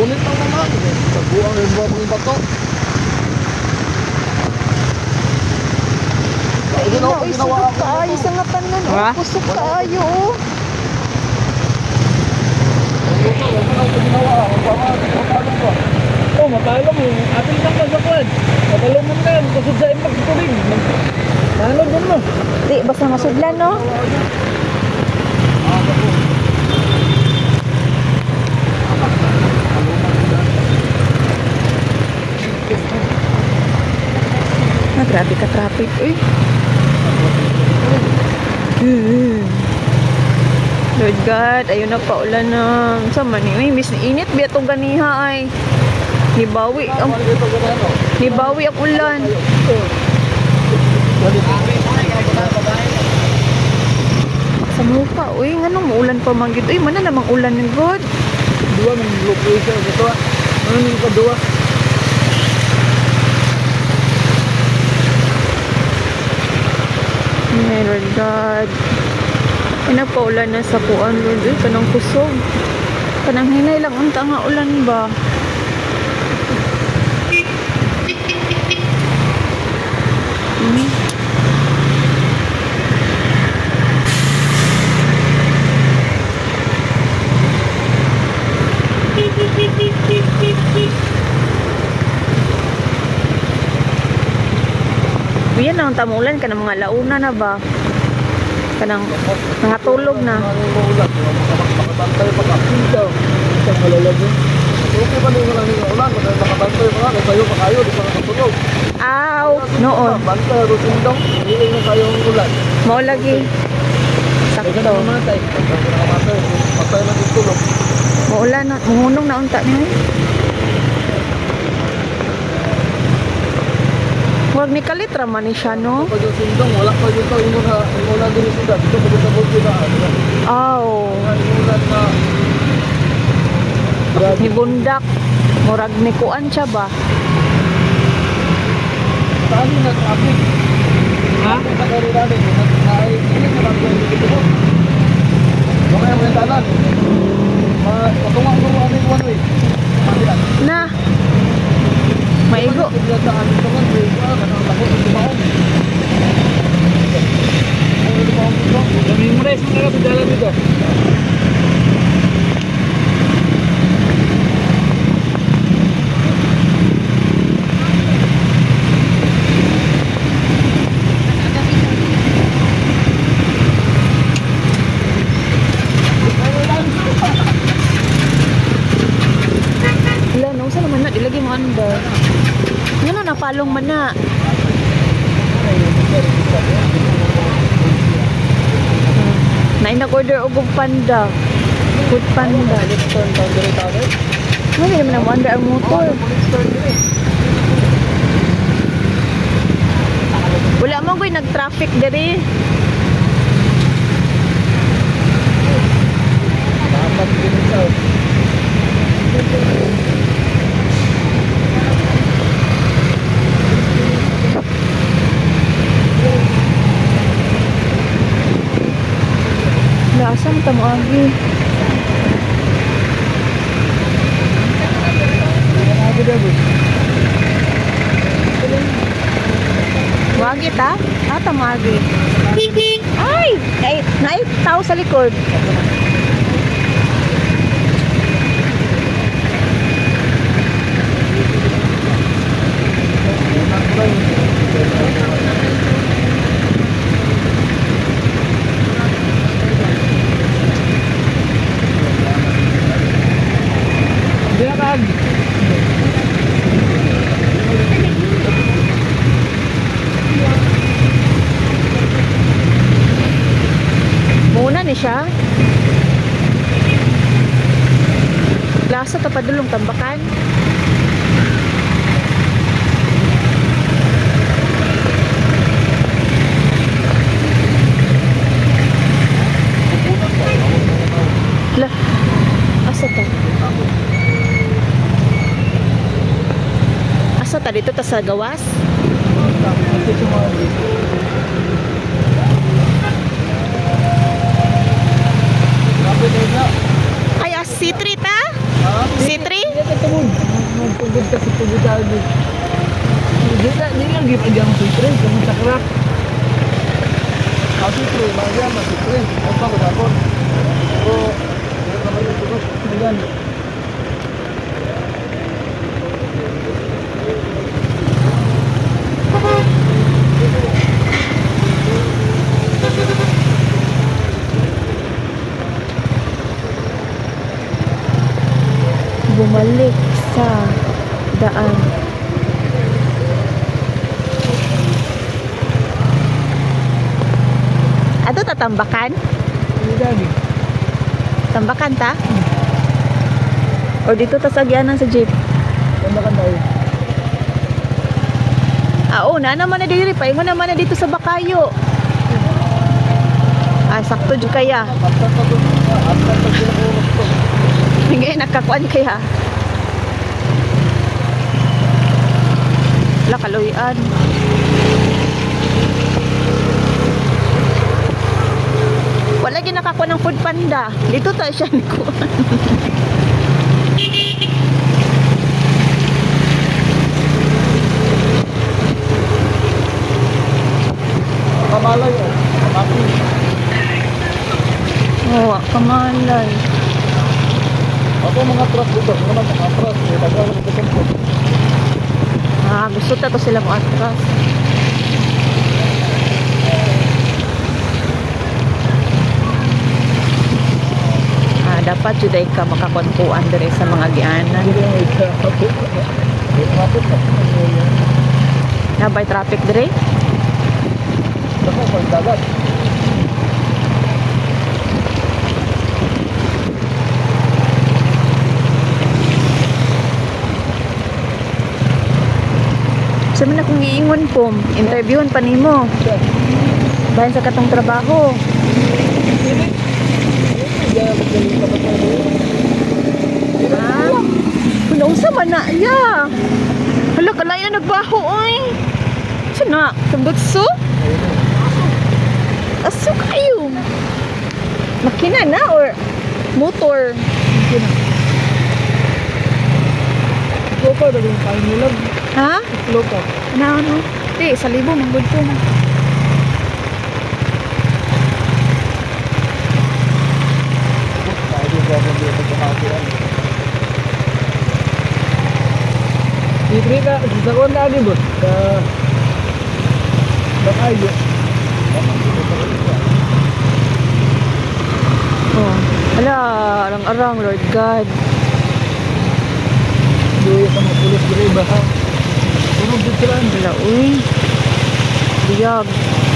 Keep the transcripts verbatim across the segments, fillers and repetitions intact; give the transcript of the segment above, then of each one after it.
Ulit lang naman. Pagbuang yung buwan ng bato. Ay, ina, ay, sunod kaayo sa nga tanan. Ha? Kusog kaayo, oh. Oh, mapala mo. Atin lang masakwan. Mapala mo na yan. Kusog sa impact tuling. Ano doon mo? Di, basta masudlan, no? Ah, grabe ka traffic, eh. Hmm. Lord God, ayun na pa ulan na. Sama ni, may mis init biya to ganiha ay. Nibawi ang nibawi ang ulan. Sa muka, uy, nganong ulan pa man gid. Uy, mana namang ulan ng God. Dua ng location ito. Ano yung kadua? Ay, Lord God. Inapaulan na sa kuan, Lord. Uy, kanang kusog. Kanang hinay lang unta nga ulan ba? Hmm. Yan na ang tamulan ka ng mga launa na ba? Kanang nakatulog na. Makabantay pag-apinta. Isang malalagin. Okay pa nung lang yung ulan. Makabantay pa nga. Kayo pa kayo. Di pa nakatulog. Aw! Noon. Bantay. Rusindong. Hindi na kayo ang ulan. Mao lagi. Sakto. Sakto. Matay. Matay. Matay na yung tulog. Maulan na. Munong na unta niya. Huwag ni kalitra man ni siya, no? Pag yung sindong, wala pa dito. Yung muna, yung muna din yung sindang. Dito pa dito po sila. Aw. Yung ulan na... Ni bundak. Murag ni kuan siya ba? Saan yung nag-traffic? Ha? Nag-arilanin. Nag-arilanin. Nag-arilanin. Baka yung mentalan. Patungang ko ano yung one way. Na. Maigo. Memorize mo na sa jalan dito. Wala, no? Saan naman na? Ilagay mo under. Yan na, napalong man na. Nain nag-order og panda. Food panda. Hindi naman ang under ang motor. Wala mo ko'y nag-traffic diri. Dapat din ito. Lasang tamo agi. Wagi ta? Ah, tamo agi. Ay! Ay, naay tao sa likod. Diyan. Muna ni siya. Lasa tapadulong tambakan. Lah, asa ta? Asa ta dito ta sa gawas? Ay, ah, C three ta? C three? ka tungod. Magpugod ka sa pugod lagi. Hindi na, hindi na gipag ang sutre, kung sa crack. Ah, sutre, mga yan, mga sutre. Huwag pa ko dapon. Pero, hindi naman yung tugot. Ayan. Bumalik sa daan. Ato tatambakan? Hindi lagi. Tambakan ta? O dito ta sa agyanan sa jeep? Tambakan tayo. Ah, oo, na naman na diri pa. Ingon naman na dito sa Bakayo. Ah, sakto jud kaya. After pa doon. After pa doon ako oras to. Hindi nakakuan kaya. Wala kaluyan. Wala gyud nakakuan ng food panda. Dito ta siya ni kuan. Kamalay oh. Kamaki. Oh, kamalay. Ako mga truck dito. Mga mga truck. May tagawa ng kukumpo. Ah, gusto ta to sila mo atras. Ah, dapat jud ay ka makakontuan diri sa mga gianan. Hindi lang may traffic. May traffic na. Nabay traffic diri. Ako, pang dagat. Sa man akong giingon po, interviewon pa nimo. Bayan sa katong trabaho. Ha? Kung sa man na ya. Hala kalay na nagbaho oy. Sana, tambutso? Aso kayo. Makina na or motor? Ito pa, dagang kain nilag. Ha? Ito pa. Ano ano? Di, sa libo manggod ko na. Libre ka, sa kuwan lagi bot. Sa... Bakayo. Oh. Hala, arang-arang, Lord God. Duyo sa mga pulis diri ba ha? Tunog dito lang. Hala, uy. Biyag.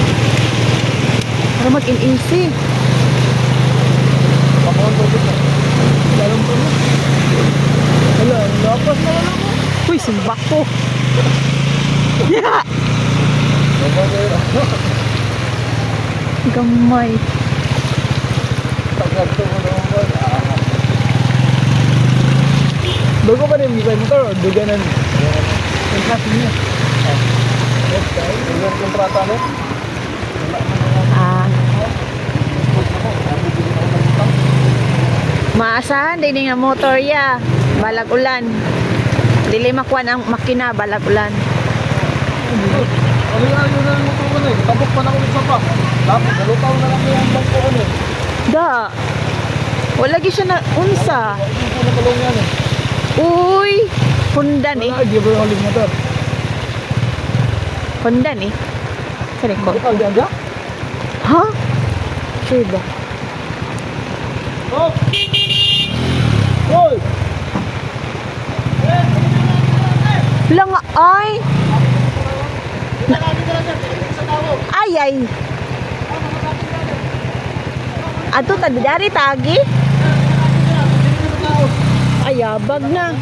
Para mag-in-easy. Pakawan ko dito. Dalam ko na. Hala, lapas na lang ako. Uy, simbak ko. Gamay. Tagagto mo naman ko. Bago pa rin bisa motor, duganan. Yung kasi niya. Okay, yung kontrata mo. Ah. Maasahan din nga motor ya. Balag ulan. Dili makuan ang makina balag ulan. Ano yung ano na mo ko eh. Tabok pa na ulit sa pa. Tapos nalutaw na lang yung bangko ko eh. Da. Wala gi siya na unsa. Ito na kalong yan eh. Uy, Honda ni. Wala, di ba yung huling motor? Honda ni. Sari ko. Bukal di anda? Ha? Sure ba? Oh! Hoy! Wala nga ay. Ay ay. Ato ta dari tagi. Ayabag na.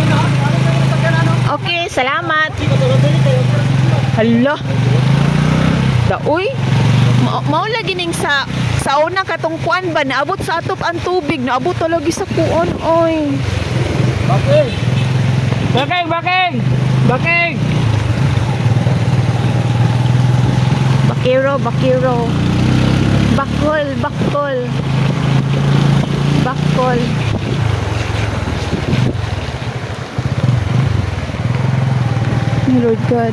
Okay, salamat. Hala. Daoy. Ma mao lagi ning sa sa una katong kuan ba naabot sa atop ang tubig, naabot lagi sa kuon oy. Baking! Baking! Baking! Baking! Bakiro, bakiro. Bakol, bakol. Bakol. Ay, Lord God.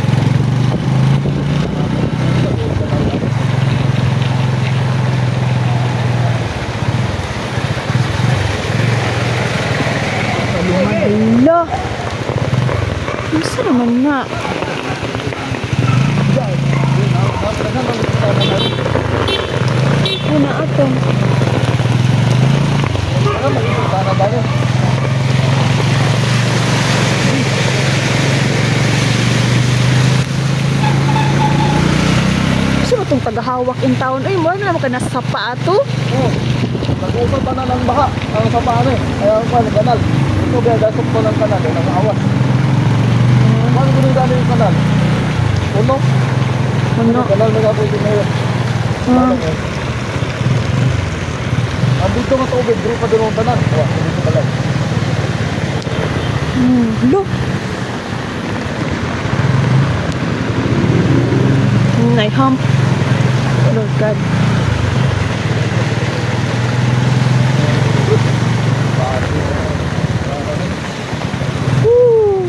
Hala. Masa naman na? Una ato. Sino itong tagahawak in town? Ay, mo na naman ka nasa sapato. Oo. Nag-usap pa na ng baha. Ang sa paano eh. Kaya ako pa, kanal. Ito kaya dasok ko ng kanal. Eh, nakahawas. Paano ko nung dali yung kanal? Uno? Ano? Kanal na gagawin din na yun. Ah. Andito nga tubig. Bro pa doon ang kanal. Wala, dito kanal. Hmm. Lo. Hmm, I hump. Lord God. Woo.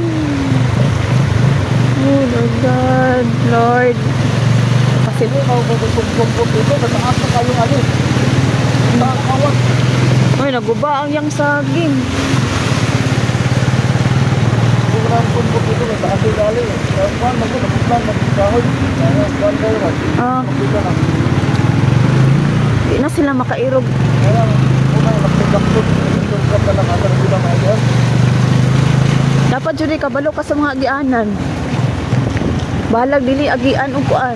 Oh, Lord God. Lord. Kasi doon ako kung dito. Nataas na kayong alis. Nakakawas. Ay, naguba ang yang saging. Kung lang kung dito. Nataas yung dali. Kaya kuhan, mag-uplan, mag-kahoy. Kaya kuhan kayo. Ah, Magpila na. di na sila makairog. Kaya unang nagpagdaktot. Nagpagdaktot na lang. Asa na sila maiyan. Dapat jud kabalo ka sa mga agianan. Balag dili agian ug kuan.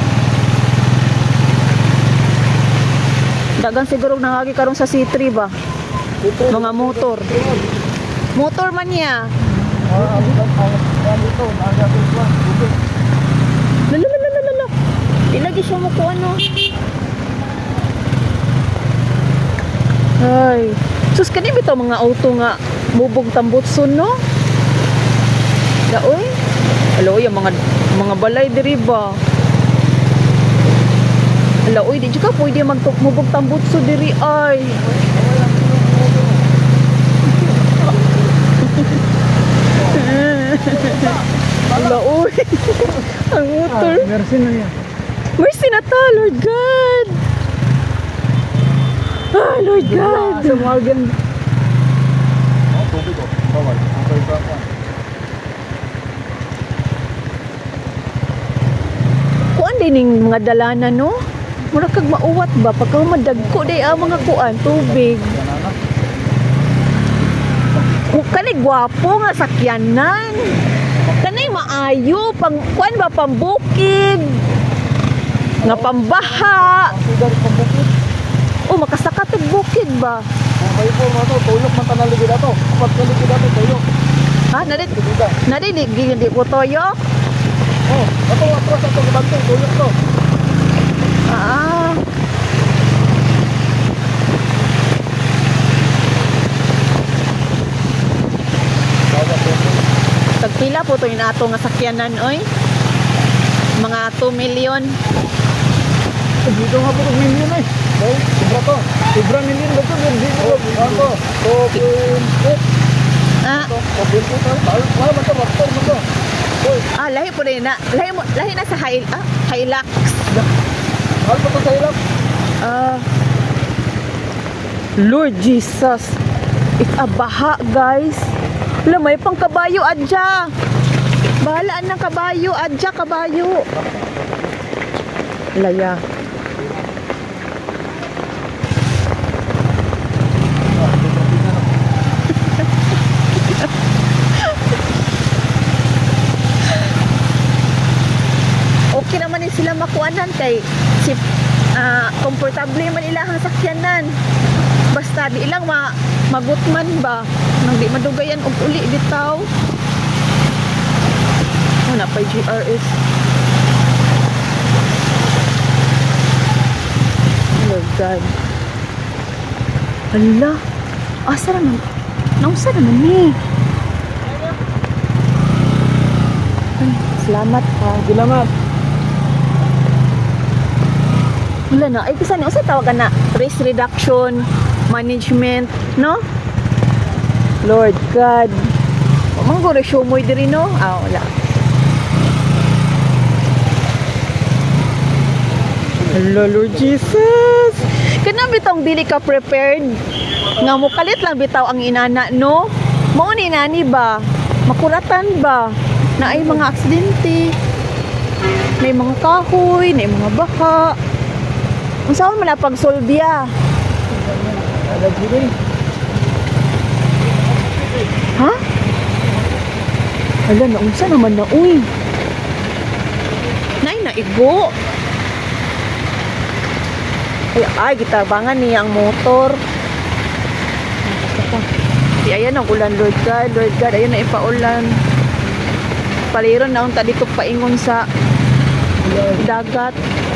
Dagan siguro nangagi karon sa C three ba? Mga motor. Motor man niya. Ah, dito. Dito. Dito. Dito. Lalo lalo lalo lalo. Di lagi siya mo kuan no. Ay, sus kani bitaw mga auto nga mubog tambutson no? Daoy. Alo yung mga mga balay diri ba? Alo oy di ka pwede magmubog tambutso diri ay. Alo oy. Ang motor. Mercy na yan. Mercy na ta, Lord God. Ah, Lord God. Sa Morgan. Oh, tubig ko. Bawal. Okay, baka. Kuan din ning mga dalanan no? Mura kag mauwat ba pagka madagko day ang mga kuan tubig. Ku kani gwapo nga sakyanan. Kani maayo pang kuan ba pambukid. Nga pambaha. Sugar pambukid. O makasaka tag bukid ba? May po mo to, tuyok man tanang ligid ato. Apat ka ligid ato, tuyok. Ha, nadit Tubida. nadit di di ko toyo. Oh, ato atras ato gibantay, tuyok to. Ah. Bawat to. Tagpila po to yung ato nga sakyanan oy. Mga two million. Dito nga po kung million eh. Okay, sobra to. Sobra million ba to? Dito to. To, to, Ah, to, to, to, wala man to, raptor man to. Hoy, ah lahi po rin na. Lahi mo lahi na sa Hil ah, Hilux. mahal pa to sa ilap. Ah. Lord Jesus. It's a baha, guys. Wala, may pang kabayo adya. Bahalaan ng kabayo adya, kabayo. Laya. Okay naman din sila makuanan kay si ah, komportable man ilahang sakyanan. Basta di ilang ma magutman ba nang di madugayan og uli bitaw. Ano pa G R S. Oh God. Hala. Asa naman? Nausa naman ni. Ay, salamat ha. Salamat. Wala na. Ay, kasi ano, sa tawagan na risk reduction, management, no? Lord God. Mangguro show mo diri no? Ah, wala. Hello, Lord Jesus. Kana bitong dili ka prepared. Nga mo kalit lang bitaw ang inana, no? Mao ni nani ba? Makuratan ba? Na ay mga aksidente. May mga kahoy, may mga baha. Unsa man na pagsolbya? Ada gini. Ha? Ala, naunsa naman na, uy. Nay, naigo. Ay, ay, gitabangan niya ang motor. Basta pa. Di, ayan ang ulan, Lord God. Lord God, ayan na ipaulan. Paliron na ang tadi ko paingon sa dagat.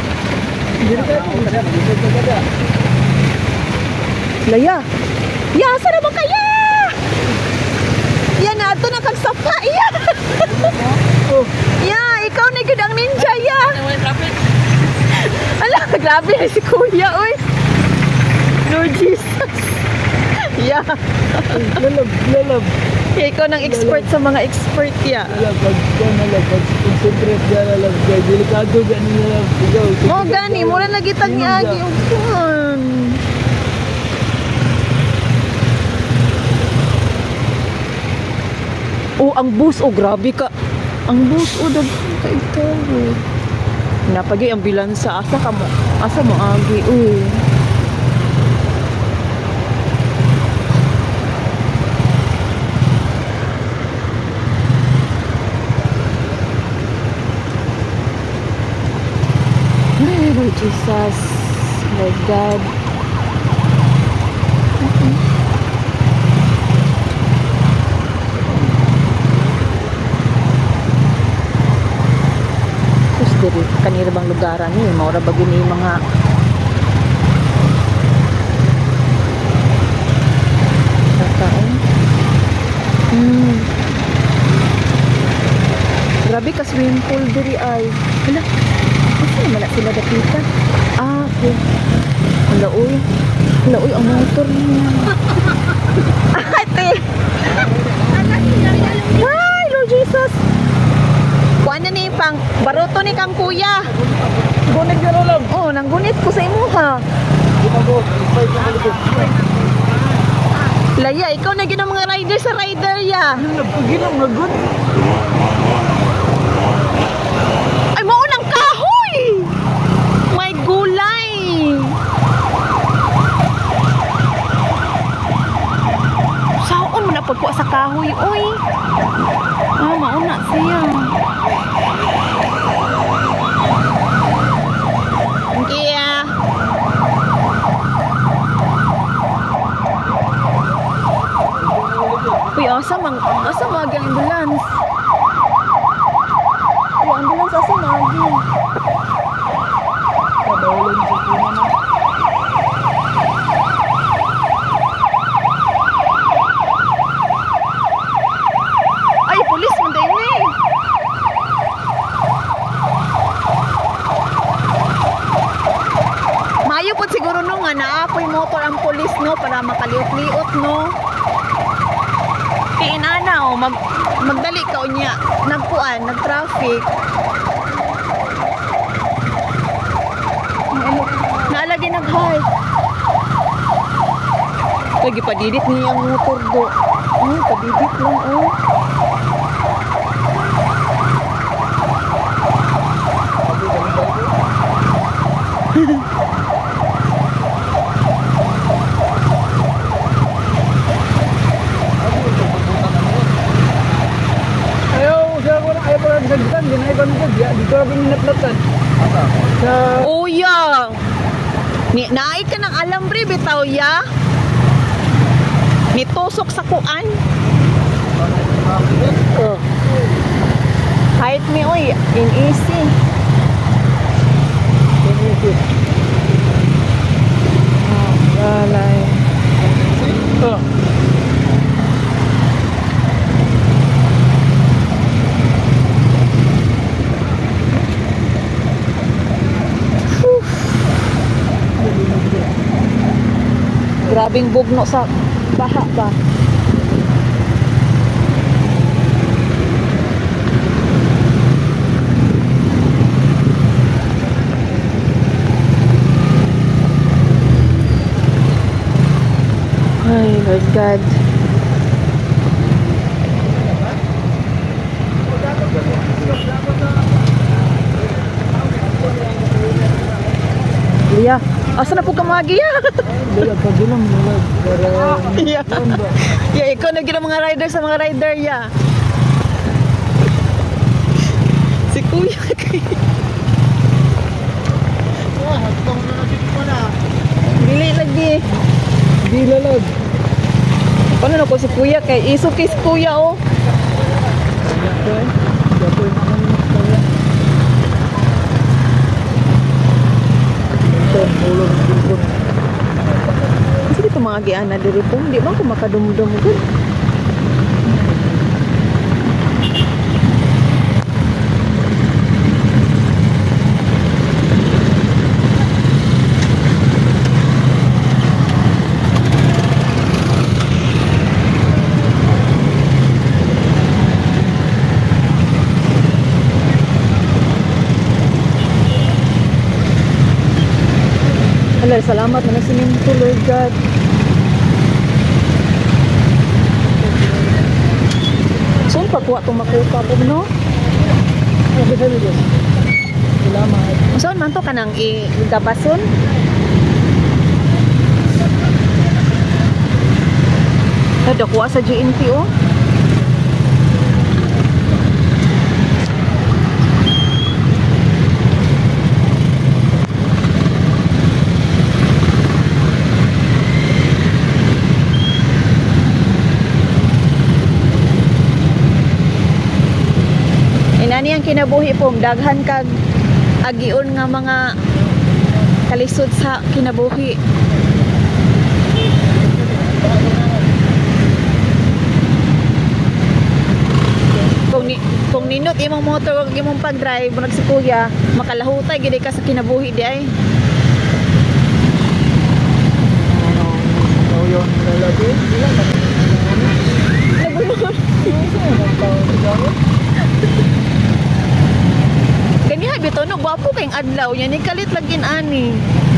Laya. Ya, sana ba kaya? Yan na, ito na kagsapa. Ya. Ya, ikaw na gud ang ninja, ya. Ala, grabe na si Kuya, oy. Lord Jesus. Ya. Lalab, lalab. Ya, ikaw nang expert sa mga expert, ya. Lalab, pag lalab, pag concentrate ka lalab. Delikado gani lalab. Ikaw. Mo gani, mura na gitag ni Agi. Upuan. Oh, ang bus, oh, grabe ka. Ang bus, oh, dag ka ito. Napagay ambulansa, asa ka mo? Asa mo, Agi, oh. Ay, Lord Jesus, Lord God. Diri kanira bang lugaran ni maura ba gini mga kakaon. Hmm. Grabe ka swimming pool diri ay. Hala. Asa naman sila dapita? Ah, okay. Hala uy. Hala uy ang motor niya. Ate. Hi, Lord Jesus. Kuan ni pang baruto ni kang kuya. Gunit ka lalab. Oh, nanggunit ko sa imo ha. Laya, ikaw na ginang mga rider sa rider ya. Lalab, pagilang nagun. Ay, maunang kahoy! May gulay! Saan mo na pagkuha sa kahoy, oy? Ah, mauna siya. Kaya uy, asa mang asa magi ang ambulance? Uy, ambulance asa magi? Kabawalin sa kuna na. Ay, pulis mo din eh. Mayo po siguro no nga naapoy motor ang pulis no para makaliot-liot no. Kiinana o mag magdali ka unya nagkuan nag-traffic. Ano naalagi nag-high. Lagi padidit niya ang motor do. Oh, padidit lang oh. Ayaw, siya ko na, ayaw pa lang sagdan. Ginaiban ko, dito lang pinaplatan. Sa... Oh, ya. Ni naay ka ng alambre bitaw ya. Nitusok sa kuan. Oh. Kahit mi oy, in easy. Oh, walay. Oh. Grabing bugno sa baha ba. Lord God. Iya. Asa na po ka mga giya? Dala pag gilam mo para Ya. Ya, ikaw na gina mga rider sa mga rider ya. Si Kuya kay. ah, hatong na natin ko na. Dili lagi. Di lalag. Paano na ko si Kuya kay iso kay si Kuya oh. Okay. Dapat naman kaya. Ito, ulo ng bulbon. Kasi dito mga giana diri po, di ba ko makadumdum ko. Hala, salamat na nagsiminto, Lord God. Saan pagkuha itong makupa po, no? Okay, sabi ko. Salamat. Saan man to ka nang i-gabason? Ada kuha sa G N T, oh. Inani ang kinabuhi po, daghan kag agion nga mga kalisod sa kinabuhi. Kung ni kung ninot imong motor ug imong pag-drive bunag si Kuya, makalahutay gid ka sa kinabuhi di ay. Ano, ikaw yun lalaki? Ilan ba? Kaniya bitaw no gwapo kayong adlaw nya ni kalit lagin ani.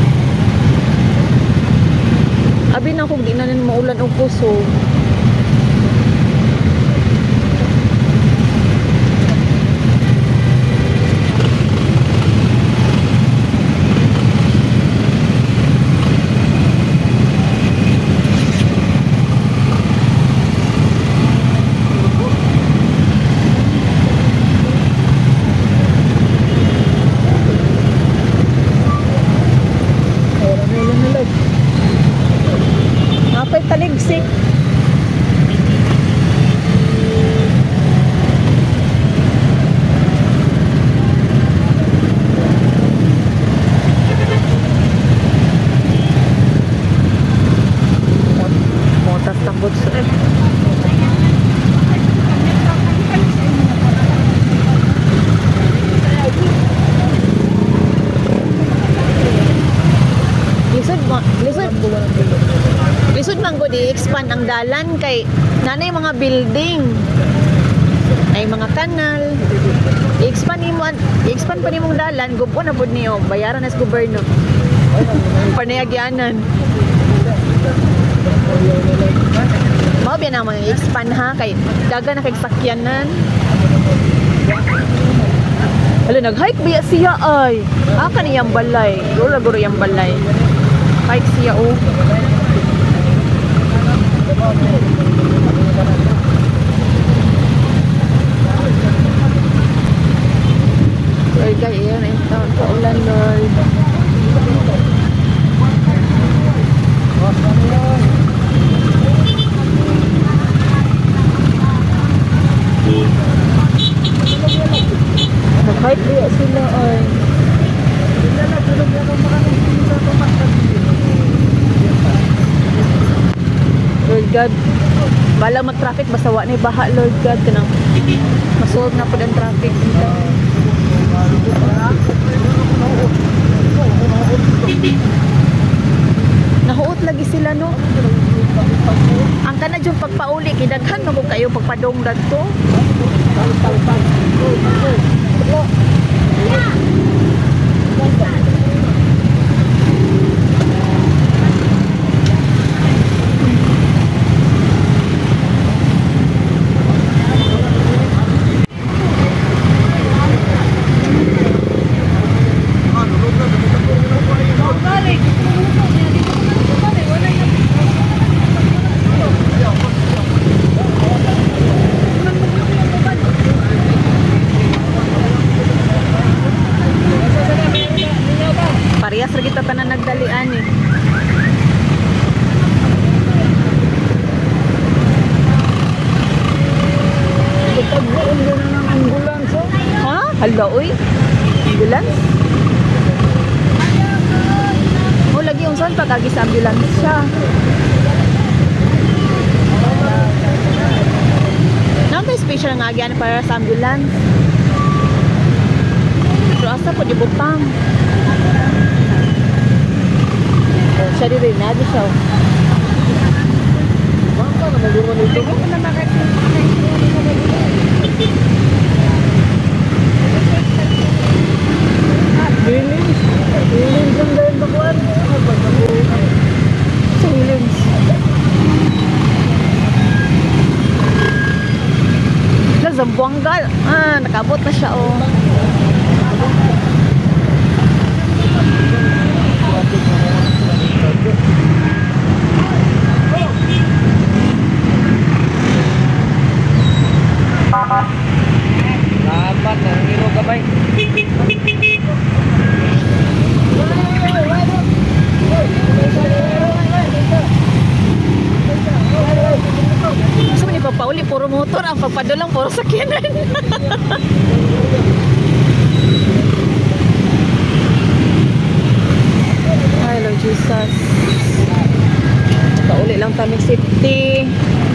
Abi na kung di na nin maulan og puso. Apay taligsik. Motas tambot sa eh. Lisod mo, lisod. Lisod man ko di-expand ang dalan kay nanay mga building. Ay mga kanal. I-expand nimo, i-expand pa nimong dalan, gupo na pud niyo, bayaran na sa gobyerno. Panayagyanan. Mao biya na mga i-expand ha kay daga na kay sakyanan. Hala, nag-hike biya siya ay. Ah, kaniyang balay. Guro guro yang balay. Hike siya oh. Lord God, iyan na yung taon sa ulan, Lord. Nag-hike biya sila ay. Lord God, balang mag-traffic basta wa na baha, Lord God, kanang masolve na po ang traffic dito. Nahuot lagi sila no. Ang kana jud pagpauli kidaghan mo kayo pagpadongdag to. Hala, uy. Ambulance. O, lagi yung saan pag-agi sa ambulance siya. Nakakay special nga agyan para sa ambulance. Pero asa po, di butang. Oh, siya di rin, nadi siya. Baka na maluman ito. Feelings. Feelings ang dahil bakuan. Sa Williams. Zambuanggal. Ah, nakabot na siya, oh. Lapat na hero gabay. Gusto mo ni papauli, puro motor. Ang pagpadulang, puro sakyanan. Ay, Lord Jesus. Pauli lang kami safety.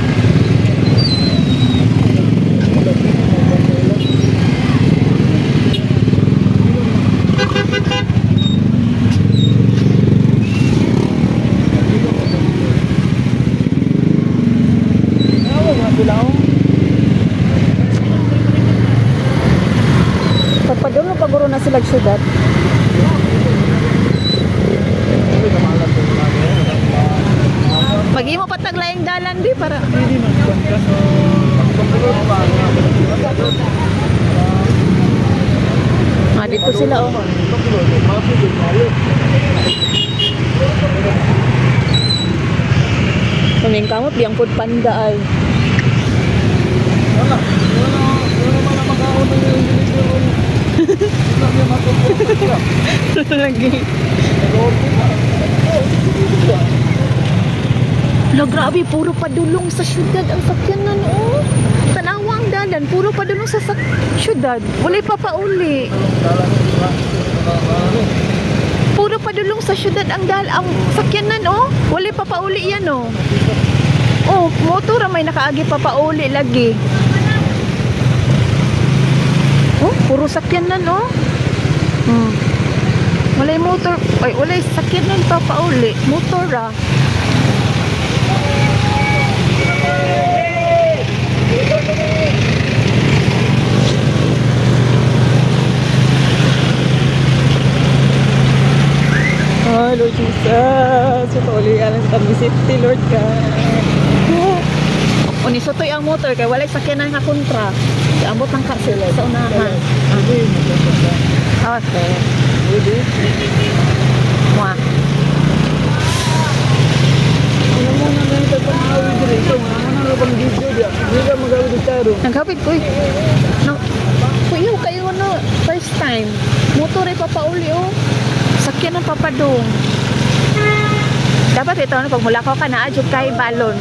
Pagpadulong paguro na sila syudad. Pag mo pataglayang dalan di para. Ah, dito sila, oh. Kaming kamot biyang food panda ay. Wala. Wala. Wala mga mag-aon na yung delivery. Wala niya matutunan siya. Lagi. Lo, grabe, puro padulong sa syudad ang sakyanan, oh. Tanawa ang dalan, puro padulong sa sak syudad. Wala'y papauli. Puro padulong sa syudad ang dal ang sakyanan, oh. Wala'y papauli yan, oh. Oh, motor may nakaagi papauli lagi. Oh, puro sakyanan, oh. Hmm. Wala'y motor, ay wala'y sakyanan papauli. Motor, ah. Oh, Lord Jesus. Patuloy alang sa kami safety, Lord God. O, nisotoy ang motor kay walay sakyanan nga kontra. Iambot ng kasil sa unahan. Okay. Mwah. Ano mo na ngayon tayo pang-awid dito? Ano mo na bang video dia? Hindi ka mag-awid dito. Naghapit ko eh. No, kuyaw kayo no, first time. Motor ay papauli, oh. Sakyan ng papadong. Dapat ito, ano, pag mula ko ka na, adyo kay balon.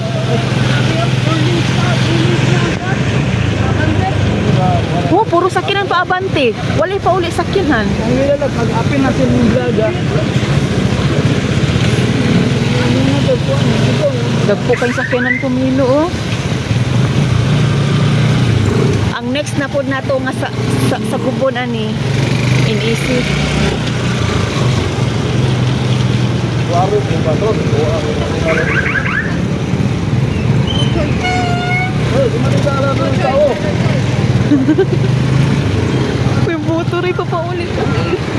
Oh, puro sakyan ng paabante. Walay pa uli sakyanan. Ang nilalag, mag-apin natin yung vlog, ah. Dagpo kang sakyanan kumilo, oh. Ang next na po na to nga sa, sa, sa Gubon, ani. In-easy. Klaro, yung patron. Hey, gumaling sa alam ng tao. Yung motor ay papaulit ka.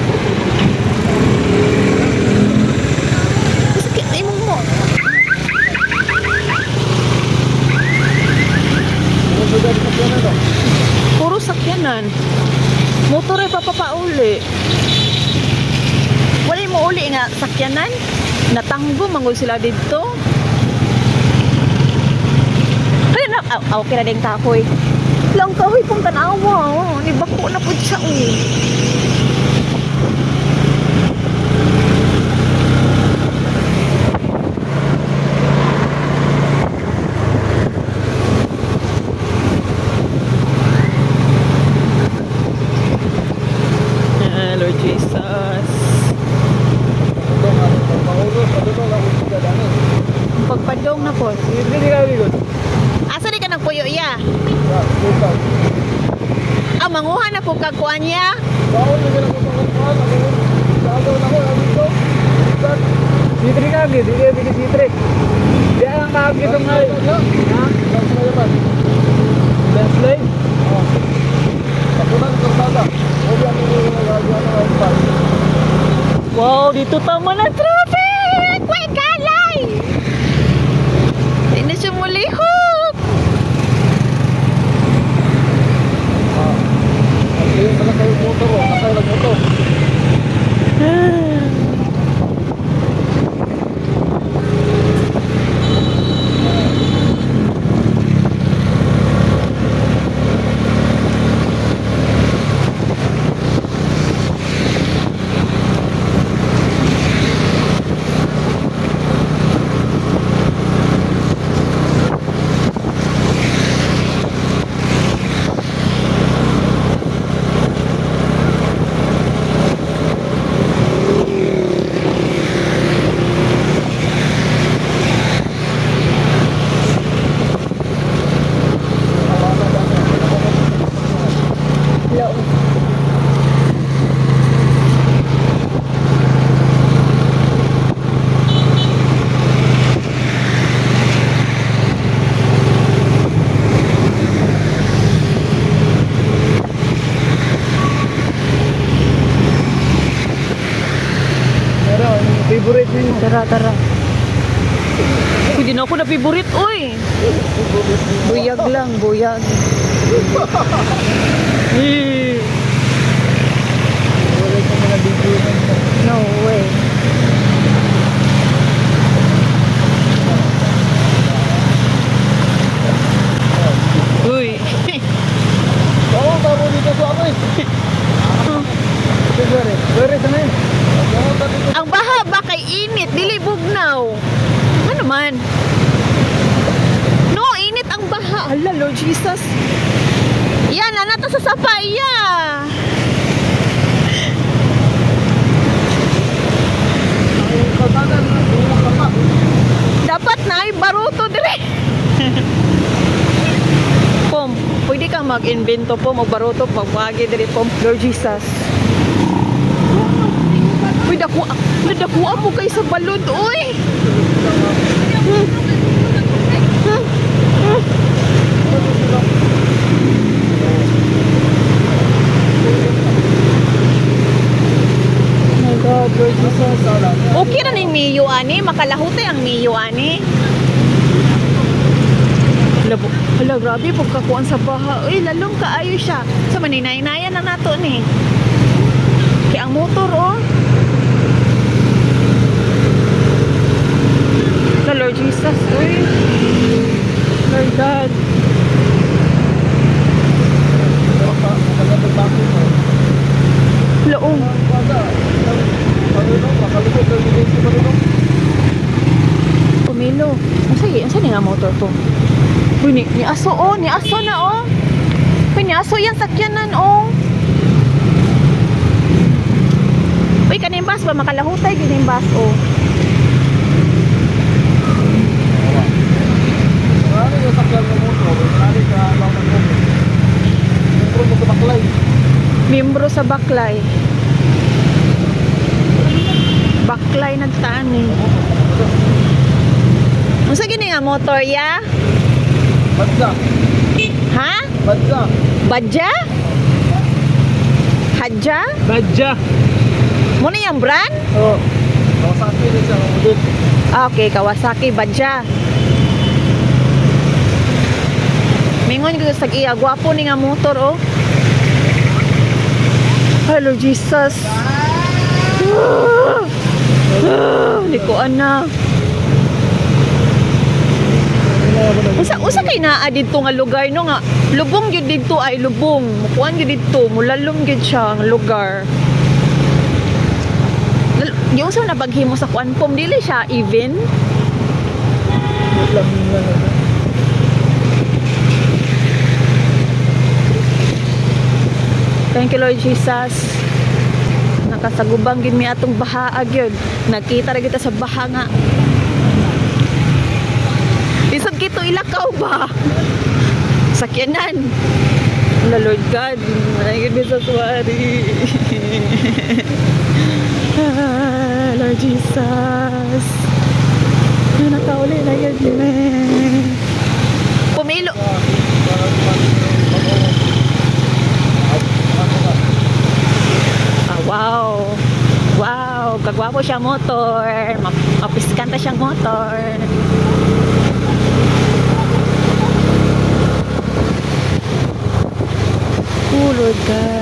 Sakit ay mo mo. Puro sakyanan. Motor ay papapauli. Wala mo uli nga sakyanan. Natanggo mangol sila dito. Kaya na, ah, okay na din kahoy. Lang kahoy pong tanawa. Oh. Nibako na po siya. Oh. Ikaw. Ah, manguha na po kagkuan niya. Bawal na gina ko pangkuhan. Gagaw na ko. Ano ito? Sitri kagi, di dia bikin sitri. Dia ang kagi itong ay. Ha? Langsung na yaman. Translate? Oo. Pakunan ng kalsada. Huwag yan yung nagagawa ng wifi. Wow, dito tama na traffic! Wait, galay! Hindi na siya mulihok. Ah. Ang kayo sa nakayo motor o. Nakayo lang motor. Pero, ang favorite niyo. Tara, tara. Hindi na ako na favorite, oy. Buyag lang, buyag. Eh, Favorite mo na video na ito. no way. Uy. Oo, taro dito sa ako eh. Ito sorry. Sorry sa ngayon. Oo, taro dito. Ang baha ba kay init, dili bugnaw. Ano man? No, init ang baha. Hala, Lord Jesus. Yan, nanata sa sapa, iya. Ang kalsadan, bumak ka pa. Dapat na ay baruto dire. Pom, pwede kang mag-invento po, magbaruto, pagwagi dire pom, Lord Jesus. Uy, daku, nadakuha mo kay sa balod, uy. Hmm. Hmm. Hmm. My God, Lord Jesus. Okay na ning Miyo ani, makalahuti ang Miyo ani. Labo, hala grabe pagkakuan sa baha. Uy, lalong kaayo siya. Sa maninay-nayan na nato ni. Kaya ang motor oh. The Lord Jesus, uy. Lord God. Laong. Pumilo. Masaya, ang saan nga motor ko? Uy, ni, ni aso oh, ni aso na oh. Uy, ni aso yan sakyanan oh. Uy, kaning bus ba? Makalahutay kaning bus oh. Marami yung sakyan ng motor. Marami ka lang ng motor. Motor mo sa baklay. Miyembro sa Baklay. Baklay nagtaan eh. Unsa gini nga motor ya? Badja. Ha? Badja. Badja? Hadja? Badja. Mo na yung brand? Oo. Kawasaki din siya. Udit. Ah, okay, Kawasaki Badja. Mingon ko sa iya, gwapo ni nga motor oh. Hello Jesus. Ah! Ah! Likuan na. Usa usa kay naa didto nga lugar no nga lubong gyud didto ay lubong. Mukuan gyud didto, mulalom gyud siya ang lugar. Lal- Yung sa nabaghimo sa kuan pom dili siya even. Thank you Lord Jesus. Nakasagubang gid mi atong baha gyud. Nakita ra kita sa baha nga. Isod kito ilakaw ba? sakyanan. Wala, Lord God. Manayagin mo sa suwari. Ah, Lord Jesus. Ano nakauli na yun, man. Pumilo. Ah, wow. Wow, kagwapo siya motor. Map- Mapiskanta siyang motor. Oh, Lord God.